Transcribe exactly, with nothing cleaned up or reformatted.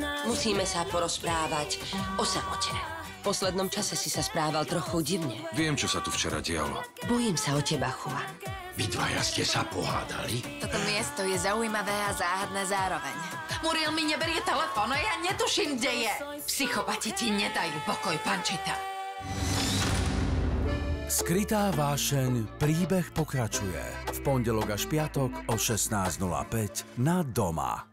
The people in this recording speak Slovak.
Musíme sa porozprávať o samote. V poslednom čase si sa správal trochu divne. Viem, čo sa tu včera dialo. Bojím sa o teba, Juan. Vy dvaja ste sa pohádali? Toto miesto je zaujímavé a záhadné zároveň. Muriel mi neberie telefón a ja netuším, kde je. Psychopati ti nedajú pokoj, Pančita. Skrytá vášeň, príbeh pokračuje. V pondelok až piatok o šestnáct nula päť na Doma.